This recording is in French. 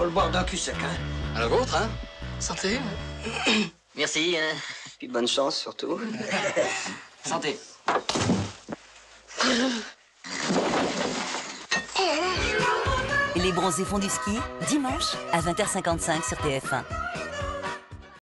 Faut le boire d'un cul sec, hein. À la vôtre, hein? Santé. Merci, hein. Puis bonne chance, surtout. Santé. Les bronzés font du ski, dimanche à 20h55 sur TF1.